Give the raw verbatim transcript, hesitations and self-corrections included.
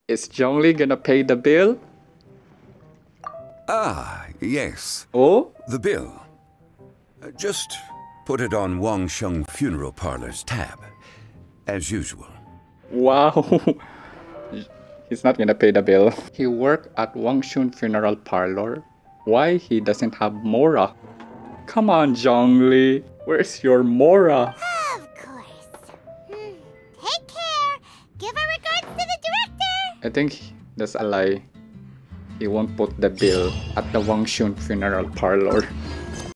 Is Zhongli gonna pay the bill? Ah, yes. Oh? The bill. Uh, Just put it on Wang Sheng Funeral Parlor's tab, as usual. Wow. He's not gonna pay the bill. He worked at Wang Shun Funeral Parlor. Why he doesn't have Mora? Come on, Zhongli. Where's your Mora? Of course. Hmm. Take care. Give our regards to the director. I think that's a lie. He won't put the bill at the Wang Shun Funeral Parlor.